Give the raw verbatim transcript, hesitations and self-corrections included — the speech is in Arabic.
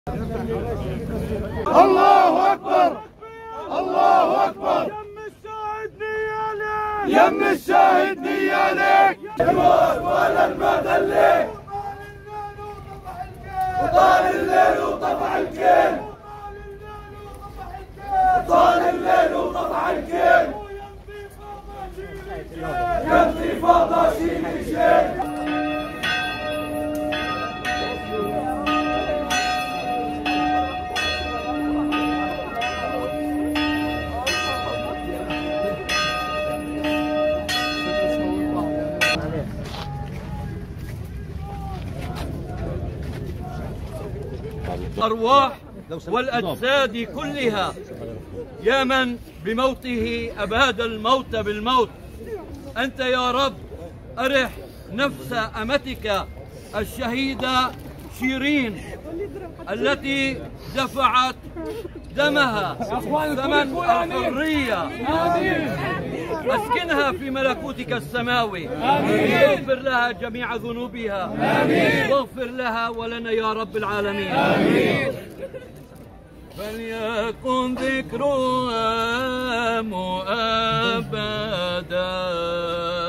الله أكبر الله أكبر. يم الشاهد نيالك الموت ولا المذلة وطال الليل وطفح الكيل وطال الليل وطفح الكيل يمضي فاضة شيل الشيل. الأرواح والأجساد كلها، يا من بموته أباد الموت بالموت، أنت يا رب أرح نفس أمتك الشهيدة شيرين التي دفعت دمها ثمن الحرية، أسكنها في ملكوتك السماوي، واغفر لها جميع ذنوبها، واغفر لها ولنا يا رب العالمين. آمين. فليكن ذكرها مؤبدا.